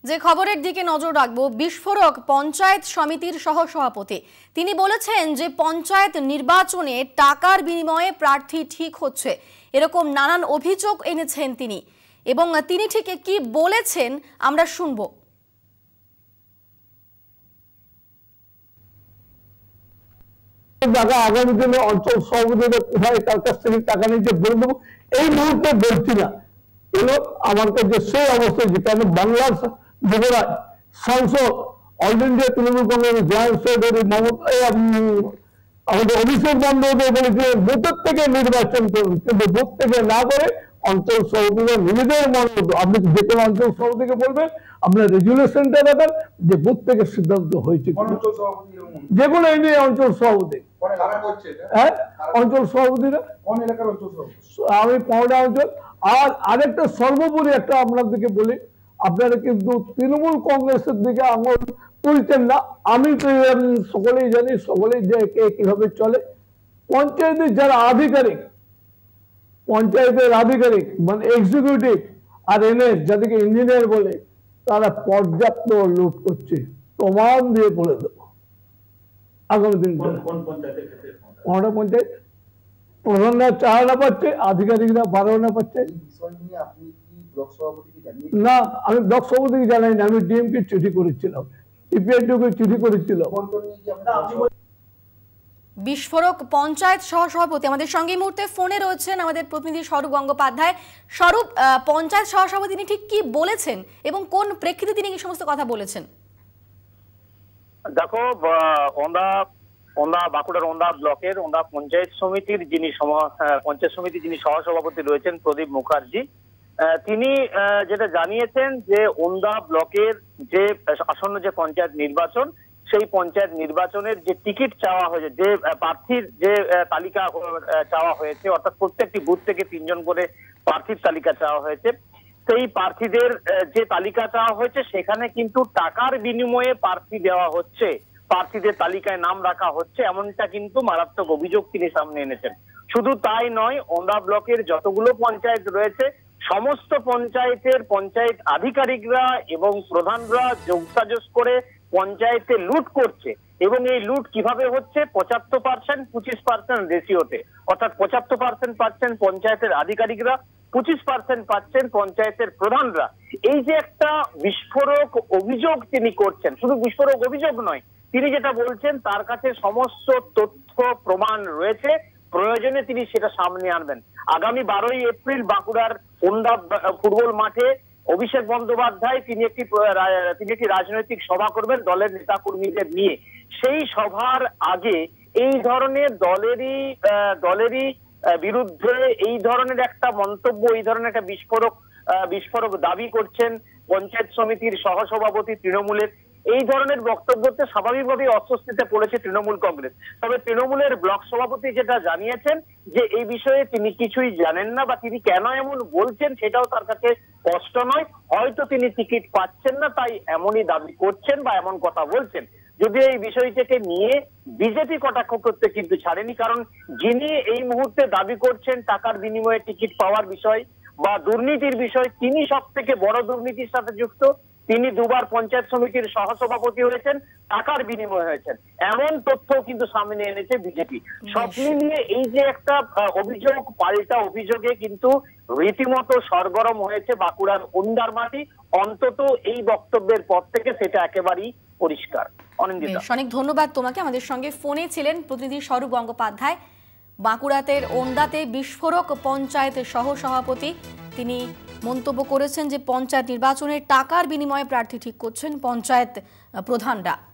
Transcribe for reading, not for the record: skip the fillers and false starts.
যে খবরের দিকে নজর রাখবো, বিস্ফোরক পঞ্চায়েত সমিতির সহসভাপতি তিনি বলেছেন যে পঞ্চায়েত নির্বাচনে টাকার বিনিময়ে প্রার্থী ঠিক হচ্ছে, এরকম নানান অভিযোগ এনেছেন তিনি। এবং তিনি ঠিক কি বলেছেন আমরা শুনবো। আগামী দিনে অঞ্চল সভাপতিরা কোথায় কার কাছ থেকে টাকা নিতে বলে দেবো এই মুহূর্তে বলছি না। এগুলো আমার কাছে সেই অবস্থায় যেখানে বাংলার যুবরাজ সাংসদ all India Trinamool Congress joint secretary আমাদের অভিষেক বন্দ্যোপাধ্যায় বলেছিলেন বুথের থেকে নির্বাচন করুন, কিন্তু বুথ থেকে না করে অঞ্চল সভাপতিরা নিজেদের মনোনীত। আপনি যে কোনো অঞ্চল সভাপতিকে বলবেন আপনার রেজুলেশনটা দেখান যে বুথ থেকে সিদ্ধান্ত হয়েছে, যে কোনো এরিয়া অঞ্চল সভাপতি। হ্যাঁ, অঞ্চল সভাপতিরা আমি পাওনা অঞ্চল। আর আরেকটা সর্বোপরি একটা আপনাদেরকে বলি, আপনারা কিন্তু তৃণমূল কংগ্রেসের দিকে আঙুল তুলছেন না। আমি তো সকলেই জানি, সকলেই যে কে কিভাবে চলে। পঞ্চায়েতের যারা আধিকারিক, পঞ্চায়েতের আধিকারিক মানে এক্সিকিউটিভ আর এনএস যাদেরকে ইঞ্জিনিয়ার বলে, তারা পর্যাপ্ত লুট করছে, প্রমাণ দিয়ে বলে দেবো আগামী দিন। কোনটা পঞ্চায়েত প্রধানরা 4 আনা পাচ্ছে, আধিকারিকরা 12 আনা পাচ্ছে। না, আমি ব্লক সভাপতিকে জানাইনি, আমি ডিএম কে চিঠি করেছিলাম, ইপিআরডিওকে চিঠি করেছিলাম। বিস্ফোরক পঞ্চায়েত সহসভাপতি আমাদের সঙ্গে এই মুহূর্তে ফোনে রয়েছেন আমাদের প্রতিনিধি স্বরূপ গঙ্গোপাধ্যায়। স্বরূপ, পঞ্চায়েত সহসভাপতি তিনি ঠিক কি বলেছেন এবং কোন প্রেক্ষিতে তিনি কি সমস্ত কথা বলেছেন? দেখো, বাঁকুড়ার ওন্দা ব্লকের ওন্দা পঞ্চায়েত সমিতির যিনি সহসভাপতি রয়েছেন প্রদীপ মুখার্জি, তিনি যেটা জানিয়েছেন যে ওন্দা ব্লকের যে আসন্ন যে পঞ্চায়েত নির্বাচন, সেই পঞ্চায়েত নির্বাচনের যে টিকিট চাওয়া হয়েছে, যে প্রার্থীর যে তালিকা চাওয়া হয়েছে, অর্থাৎ প্রত্যেকটি বুথ থেকে 3 জন করে প্রার্থীর তালিকা চাওয়া হয়েছে, সেই প্রার্থীদের যে তালিকা চাওয়া হয়েছে সেখানে কিন্তু টাকার বিনিময়ে প্রার্থী দেওয়া হচ্ছে, প্রার্থীদের তালিকায় নাম রাখা হচ্ছে, এমনটা কিন্তু মারাত্মক অভিযোগ তিনি সামনে এনেছেন। শুধু তাই নয়, ওন্দা ব্লকের যতগুলো পঞ্চায়েত রয়েছে সমস্ত পঞ্চায়েতের পঞ্চায়েত আধিকারিকরা এবং প্রধানরা যোগসাজশ করে পঞ্চায়েতে লুট করছে। এবং এই লুট কিভাবে হচ্ছে? 75% 25% রেশিওতে, অর্থাৎ 75% পাচ্ছেন পঞ্চায়েতের আধিকারিকরা, 25% পাচ্ছেন পঞ্চায়েতের প্রধানরা। এই যে একটা বিস্ফোরক অভিযোগ তিনি করছেন, শুধু বিস্ফোরক অভিযোগ নয়, তিনি যেটা বলছেন তার কাছে সমস্ত তথ্য প্রমাণ রয়েছে, প্রয়োজনে তিনি সেটা সামনে আনবেন। আগামী 12ই এপ্রিল বাঁকুড়ার ওন্দা ফুটবল মাঠে অভিষেক বন্দ্যোপাধ্যায় তিনি একটি রাজনৈতিক সভা করবেন দলের নেতা কর্মীদের নিয়ে। সেই সভার আগে এই ধরনের দলেরই বিরুদ্ধে এই ধরনের একটা মন্তব্য, এই ধরনের একটা বিস্ফোরক দাবি করছেন পঞ্চায়েত সমিতির সহসভাপতি তৃণমূলের। এই ধরনের বক্তব্যতে স্বাভাবিকভাবেই অস্বস্তিতে পড়েছে তৃণমূল কংগ্রেস। তবে তৃণমূলের ব্লক সভাপতি যেটা জানিয়েছেন যে এই বিষয়ে তিনি কিছুই জানেন না, বা তিনি কেন এমন বলছেন সেটাও তার কাছে স্পষ্ট নয়। হয়তো তিনি টিকিট পাচ্ছেন না, তাই এমনই দাবি করছেন বা এমন কথা বলছেন। যদিও এই বিষয়টিকে নিয়ে বিজেপি কটাক্ষ করতে কিন্তু ছাড়েনি, কারণ যিনি এই মুহূর্তে দাবি করছেন টাকার বিনিময়ে টিকিট পাওয়ার বিষয় বা দুর্নীতির বিষয়, তিনি সব থেকে বড় দুর্নীতির সাথে যুক্ত। তিনি 2বার পঞ্চায়েত সমিতির সহসভাপতি হয়েছেন, টাকার বিনিময় হয়েছেন, এমন তথ্য কিন্তু সামনে এনেছে বিজেপি। সব মিলিয়ে এই যে একটা অভিযোগ, পাল্টা অভিযোগে কিন্তু রীতিমতো সরগরম হয়েছে বাঁকুড়ার ওন্দার মাটি। অন্তত এই বক্তব্যের পর থেকে সেটা একেবারেই পরিষ্কার। অনেক ধন্যবাদ তোমাকে। আমাদের সঙ্গে ফোনে ছিলেন প্রতিনিধি স্বরূপ গঙ্গোপাধ্যায়। বাঁকুড়াতের ওন্দাতে বিস্ফোরক পঞ্চায়েতের সহসভাপতি তিনি মন্তব্য করেছেন যে পঞ্চায়েত নির্বাচনের টাকার বিনিময়ে প্রার্থী ঠিক করছেন পঞ্চায়েত প্রধানরা।